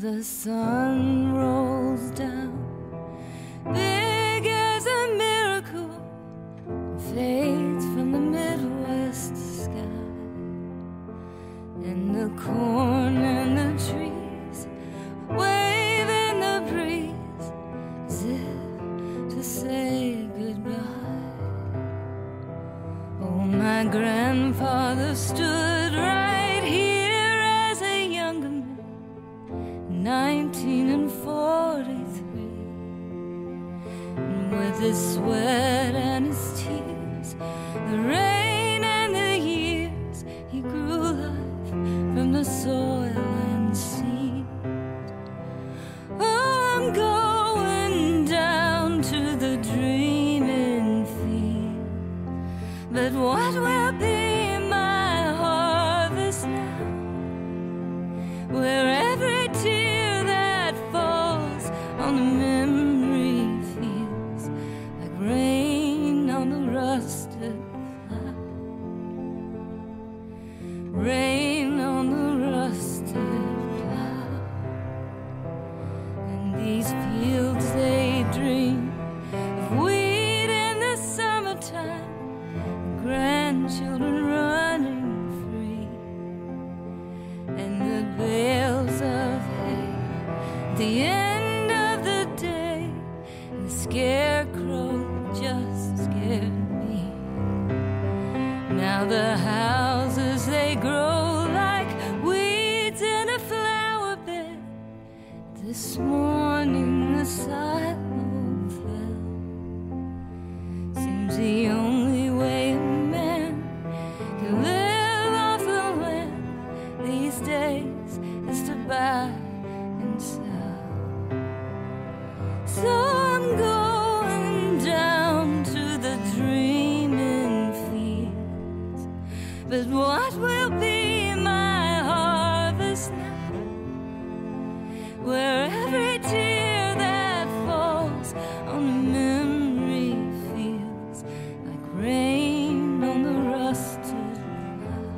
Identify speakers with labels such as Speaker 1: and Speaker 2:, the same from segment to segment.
Speaker 1: the sun rolls down, big as a miracle, fades from the Midwest sky, and the corn and the trees wave in the breeze as if to say goodbye. Oh, my grandfather stood right here as a younger man, 19 and 43, and with his sweat and his tears, the rain and the years, he grew life from the soil and seed. Oh, I'm going down to the dreaming field, but what will be my harvest now, where every tear that falls on the memory feels like rain on the rusted plow, rain on the rusted plow. And these fields, they dream of wheat in the summertime, grandchildren running free, and the bales of hay at the end of the day, and the scarecrow just scared me. Now the houses, they grow like weeds in a flower bed. This morning the silo fell. Seems the only way a man can live off the land these days is to buy and sell. So I'm going down to the dreaming fields, but what will be my harvest now, where every tear that falls on the memory feels like rain on the rusted plow,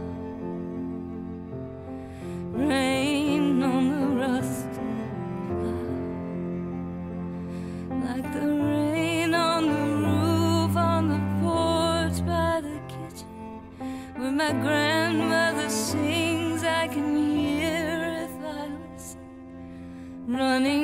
Speaker 1: rain on the rusted plow, like the rain on the roof, on the porch by the kitchen, where my grandmother sings. I can hear if I listen, running